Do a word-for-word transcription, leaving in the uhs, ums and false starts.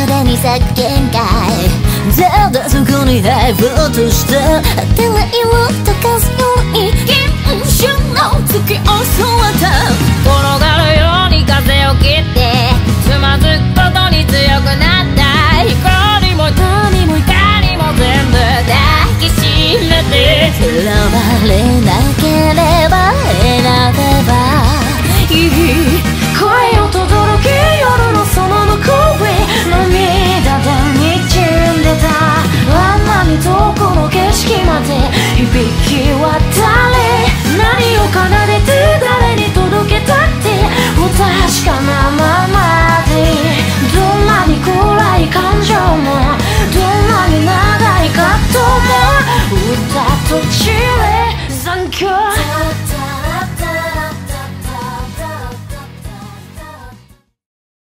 でに叫んかいただそこに入ろうとした当てないを溶かすように現象の月を添えた転がるように風を切ってつまずくことに強くなった光も痛みも怒りも全部抱きしめて選ばれなければ選べばいい声を轟け夜のその向こうへ涙で滲んでたあんなに遠くの景色まで響き渡れ何を奏でて誰に届けたって不確かなままでどんなに暗い感情もどんなに長い葛藤も歌途中